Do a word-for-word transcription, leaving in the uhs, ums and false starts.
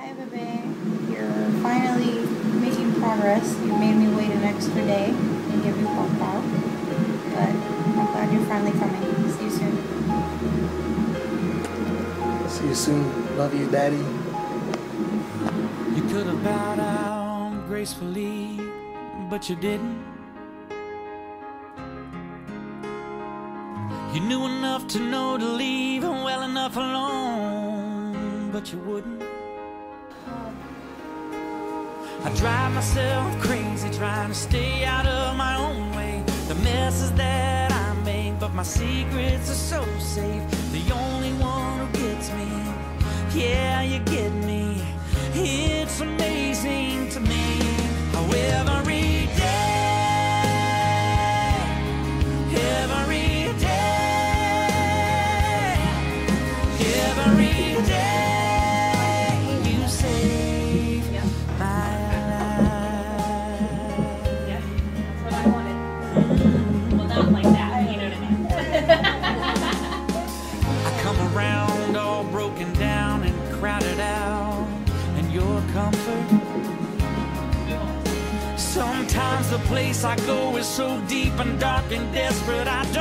Hi, Bebe. You're finally making progress. You made me wait an extra day and give you pop out. But I'm glad you're finally coming. See you soon. See you soon. Love you, Daddy. You could have bowed out gracefully, but you didn't. You knew enough to know to leave well enough alone, but you wouldn't. I drive myself crazy trying to stay out of my own way. The messes that I make, but my secrets are so safe. The only one who gets me, yeah, you get me. It's amazing to me how every day, every day, every day you save my life. Yeah, that's what I wanted. Well, not like that, you know what I mean. I come around all broken down and crowded out, and your comfort. Sometimes the place I go is so deep and dark and desperate I don't